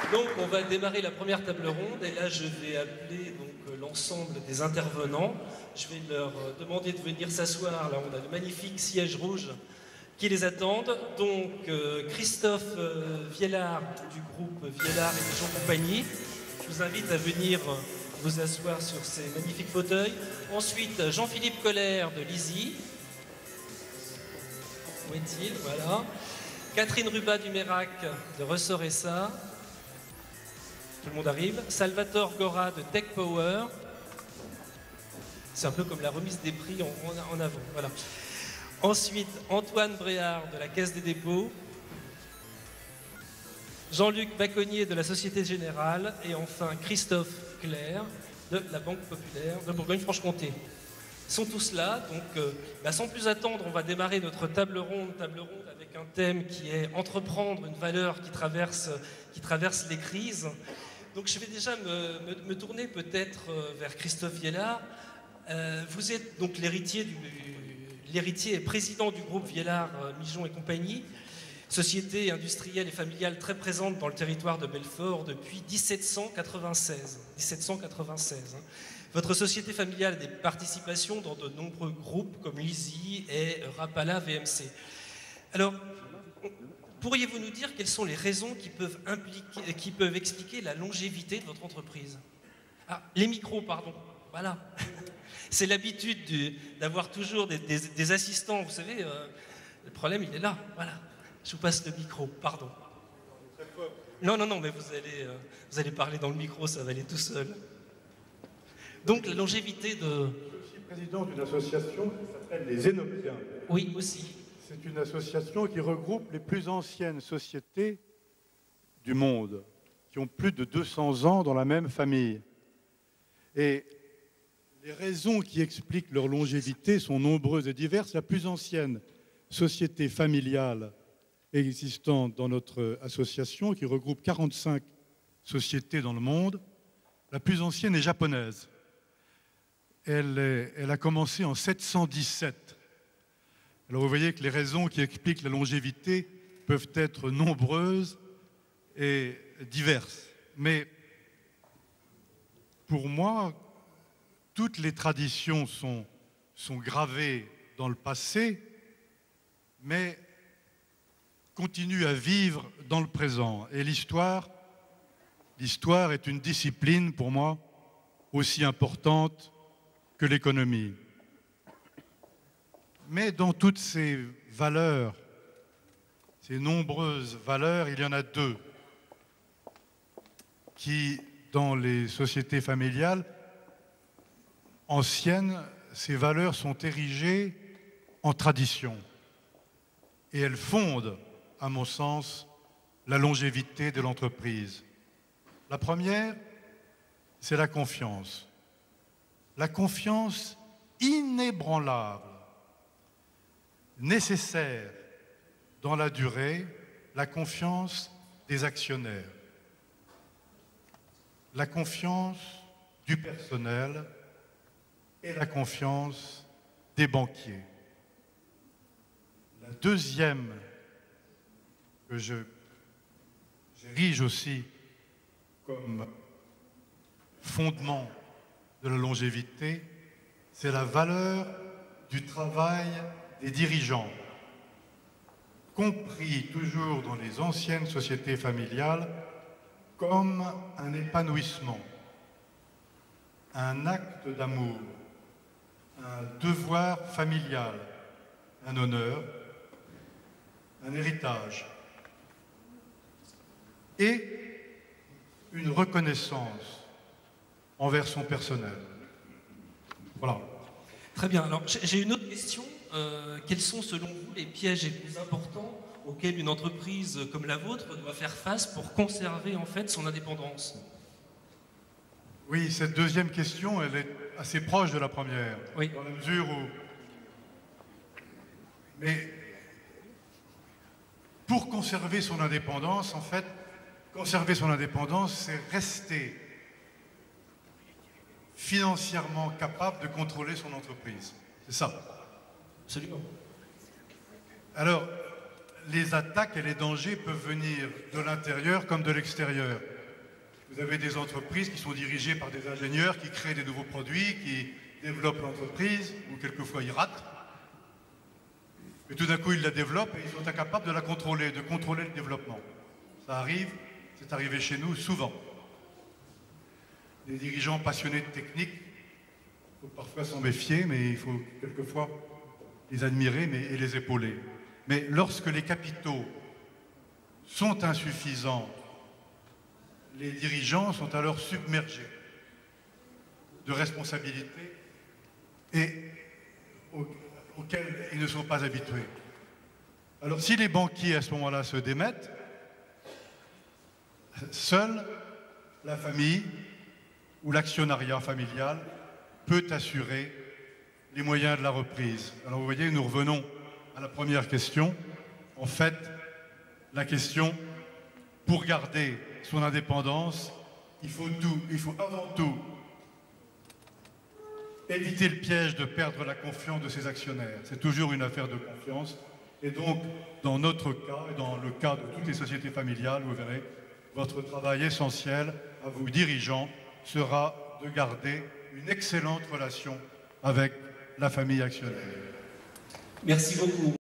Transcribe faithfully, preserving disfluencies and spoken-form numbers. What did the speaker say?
Donc, on va démarrer la première table ronde et là, je vais appeler donc l'ensemble des intervenants. Je vais leur demander de venir s'asseoir. Là, on a de magnifiques sièges rouges qui les attendent. Donc, euh, Christophe euh, Viellard du groupe Viellard et Mijon Compagnie. Je vous invite à venir vous asseoir sur ces magnifiques fauteuils. Ensuite, Jean-Philippe Colère de Lizy. Où est-il? Voilà. Catherine Rubat du Mérac de Ressort et ça. Tout le monde arrive. Salvatore Gora de Tech Power. C'est un peu comme la remise des prix en, en, en avant. Voilà. Ensuite, Antoine Bréard de la Caisse des dépôts. Jean-Luc Baconnier de la Société Générale. Et enfin, Christophe Clair de la Banque Populaire de Bourgogne-Franche-Comté. Ils sont tous là, donc euh, bah, sans plus attendre, on va démarrer notre table ronde, table ronde avec un thème qui est entreprendre une valeur qui traverse, qui traverse les crises. Donc je vais déjà me, me, me tourner peut-être vers Christophe Viellard. Euh, vous êtes donc l'héritier du, l'héritier et président du groupe Viellard, Mijon et compagnie, société industrielle et familiale très présente dans le territoire de Belfort depuis mille sept cent quatre-vingt-seize. mille sept cent quatre-vingt-seize hein. Votre société familiale a des participations dans de nombreux groupes comme Lizy et Rapala V M C. Alors, pourriez-vous nous dire quelles sont les raisons qui peuvent, impliquer, qui peuvent expliquer la longévité de votre entreprise? Ah, les micros, pardon. Voilà. C'est l'habitude d'avoir toujours des, des, des assistants. Vous savez, euh, le problème, il est là. Voilà. Je vous passe le micro. Pardon. Non, non, non, mais vous allez, euh, vous allez parler dans le micro, ça va aller tout seul. Donc, la longévité de... Je suis président d'une association qui s'appelle les Zénoptiens. Oui, aussi. C'est une association qui regroupe les plus anciennes sociétés du monde, qui ont plus de deux cents ans dans la même famille. Et les raisons qui expliquent leur longévité sont nombreuses et diverses. La plus ancienne société familiale existante dans notre association, qui regroupe quarante-cinq sociétés dans le monde, la plus ancienne est japonaise. Elle, est, elle a commencé en sept cent dix-sept. Alors vous voyez que les raisons qui expliquent la longévité peuvent être nombreuses et diverses. Mais pour moi, toutes les traditions sont, sont gravées dans le passé, mais continuent à vivre dans le présent. Et l'histoire, l'histoire est une discipline pour moi aussi importante que l'économie. Mais dans toutes ces valeurs, ces nombreuses valeurs, il y en a deux qui, dans les sociétés familiales anciennes, ces valeurs sont érigées en tradition. Et elles fondent, à mon sens, la longévité de l'entreprise. La première, c'est la confiance. La confiance inébranlable, nécessaire dans la durée, la confiance des actionnaires, la confiance du personnel et la confiance des banquiers. La deuxième que je j'érige aussi comme fondement de la longévité, c'est la valeur du travail des dirigeants, compris toujours dans les anciennes sociétés familiales comme un épanouissement, un acte d'amour, un devoir familial, un honneur, un héritage et une reconnaissance envers son personnel. Voilà. Très bien. Alors, j'ai une autre question. Euh, quels sont, selon vous, les pièges les plus importants auxquels une entreprise comme la vôtre doit faire face pour conserver, en fait, son indépendance? Oui, cette deuxième question, elle est assez proche de la première. Oui. Dans la mesure où... Mais pour conserver son indépendance, en fait, conserver son indépendance, c'est rester financièrement capable de contrôler son entreprise. C'est ça. Absolument. Alors, les attaques et les dangers peuvent venir de l'intérieur comme de l'extérieur. Vous avez des entreprises qui sont dirigées par des ingénieurs qui créent des nouveaux produits, qui développent l'entreprise, ou quelquefois ils ratent. Et tout d'un coup, ils la développent et ils sont incapables de la contrôler, de contrôler le développement. Ça arrive, c'est arrivé chez nous souvent. Des dirigeants passionnés de technique, il faut parfois s'en méfier, mais il faut quelquefois les admirer mais, et les épauler. Mais lorsque les capitaux sont insuffisants, les dirigeants sont alors submergés de responsabilités et au, auxquelles ils ne sont pas habitués. Alors si les banquiers à ce moment-là se démettent, seule la famille ou l'actionnariat familial peut assurer les moyens de la reprise. Alors vous voyez, nous revenons à la première question. En fait, la question, pour garder son indépendance, il faut tout, il faut avant tout éviter le piège de perdre la confiance de ses actionnaires. C'est toujours une affaire de confiance. Et donc, dans notre cas, et dans le cas de toutes les sociétés familiales, vous verrez, votre travail essentiel à vous dirigeants sera de garder une excellente relation avec la famille actionnaire. Merci beaucoup.